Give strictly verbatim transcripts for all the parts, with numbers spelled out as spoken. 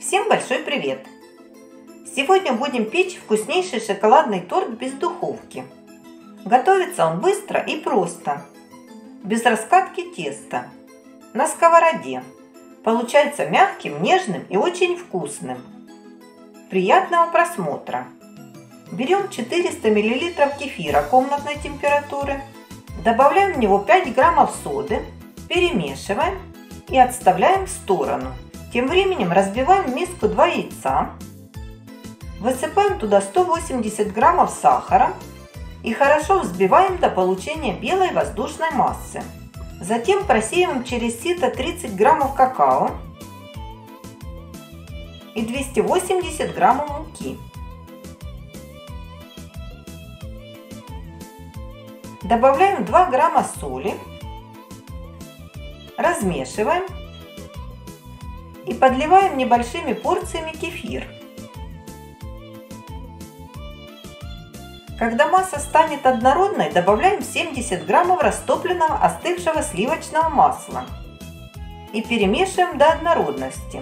Всем большой привет! Сегодня будем печь вкуснейший шоколадный торт без духовки. Готовится он быстро и просто, без раскатки теста, на сковороде. Получается мягким, нежным и очень вкусным. Приятного просмотра! Берем четыреста миллилитров кефира комнатной температуры, добавляем в него пять граммов соды, перемешиваем и отставляем в сторону. Тем временем разбиваем в миску два яйца, высыпаем туда сто восемьдесят граммов сахара и хорошо взбиваем до получения белой воздушной массы. Затем просеиваем через сито тридцать граммов какао и двести восемьдесят граммов муки. Добавляем два грамма соли, размешиваем и подливаем небольшими порциями кефир. Когда масса станет однородной, добавляем семьдесят граммов растопленного остывшего сливочного масла и перемешиваем до однородности.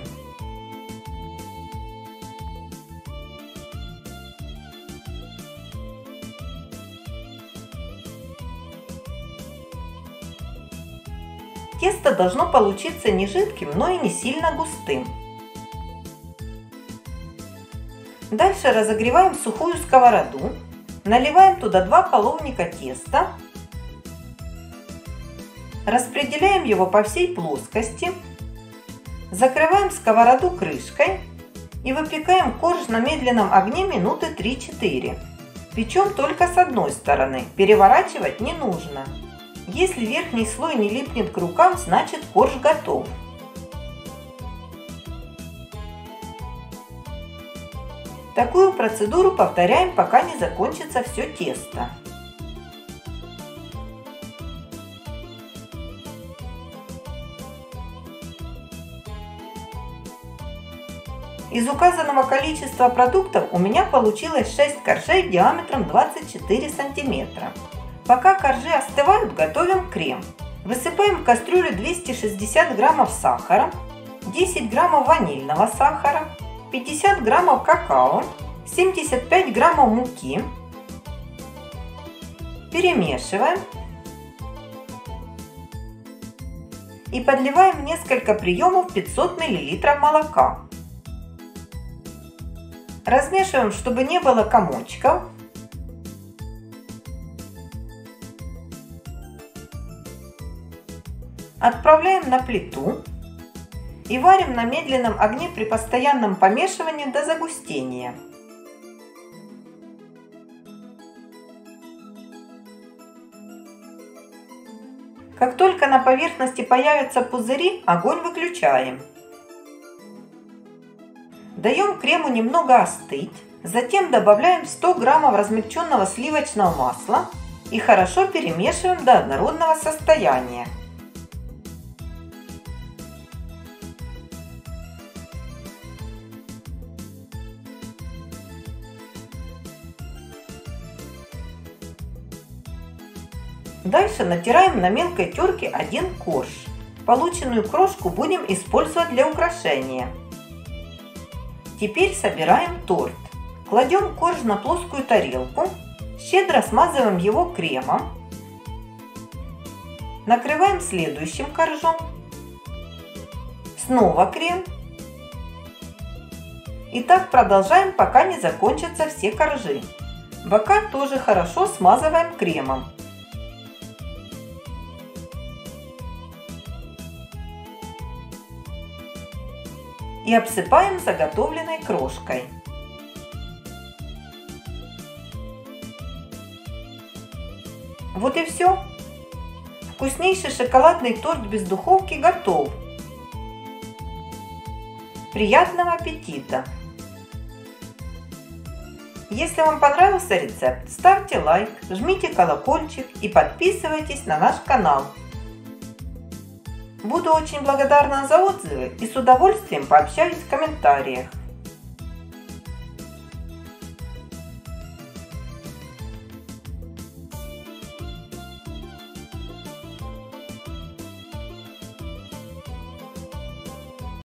Тесто должно получиться не жидким, но и не сильно густым. Дальше разогреваем сухую сковороду, наливаем туда два половника теста, распределяем его по всей плоскости, закрываем сковороду крышкой и выпекаем корж на медленном огне минуты три-четыре. Печем только с одной стороны, переворачивать не нужно. Если верхний слой не липнет к рукам, значит корж готов. Такую процедуру повторяем, пока не закончится все тесто. Из указанного количества продуктов у меня получилось шесть коржей диаметром двадцать четыре сантиметра. Пока коржи остывают, готовим крем. Высыпаем в кастрюлю двести шестьдесят граммов сахара, десять граммов ванильного сахара, пятьдесят граммов какао, семьдесят пять граммов муки. Перемешиваем и подливаем в несколько приемов пятьсот миллилитров молока. Размешиваем, чтобы не было комочков. Отправляем на плиту и варим на медленном огне при постоянном помешивании до загустения. Как только на поверхности появятся пузыри, огонь выключаем. Даем крему немного остыть, затем добавляем сто граммов размягченного сливочного масла и хорошо перемешиваем до однородного состояния. Дальше натираем на мелкой терке один корж. Полученную крошку будем использовать для украшения. Теперь собираем торт. Кладем корж на плоскую тарелку, щедро смазываем его кремом, накрываем следующим коржом, снова крем. И так продолжаем, пока не закончатся все коржи. Бока тоже хорошо смазываем кремом. И обсыпаем заготовленной крошкой. Вот и все. Вкуснейший шоколадный торт без духовки готов. Приятного аппетита! Если вам понравился рецепт, ставьте лайк, жмите колокольчик и подписывайтесь на наш канал. Буду очень благодарна за отзывы и с удовольствием пообщаюсь в комментариях.